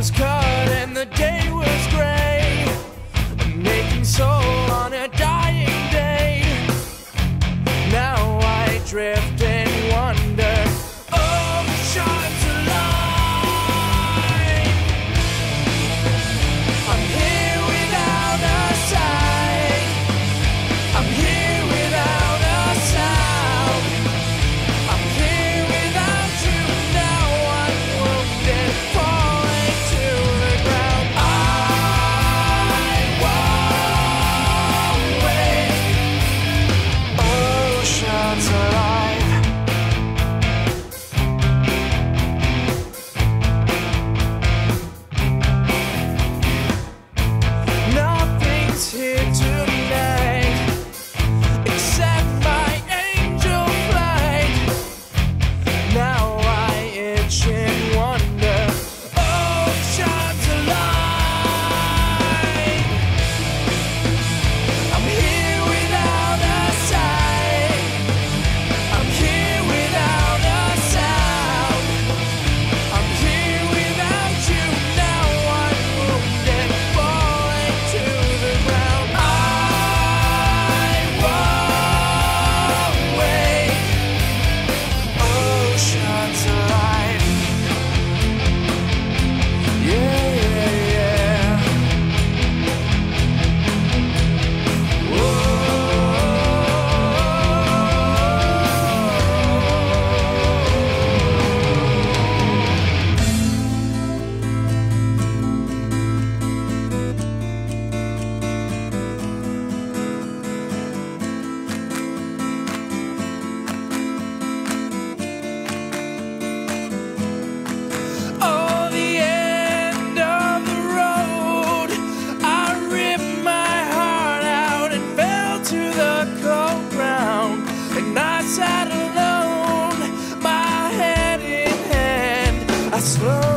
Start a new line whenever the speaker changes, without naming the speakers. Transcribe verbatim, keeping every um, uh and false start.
was cut and the day was gray, making soul on a dying day. Now I drift and wonder, oceans alive. I'm here without a sight, I'm here without a sound, I'm here without you now. I'm wounded, falling to the ground. I won't wait, oceans alive. Nothing's here tonight except my angel flight. Now I itch and wonder, oceans alive. I'm here without a sight, I'm here without a sound, I'm here without you now. I'm wounded, falling to the ground. I won't wait, oceans alive. Yeah, yeah, yeah. Oh, the end of the road. I ripped my heart out and fell to the cold ground. And I sat alone, my head in hand. I slowly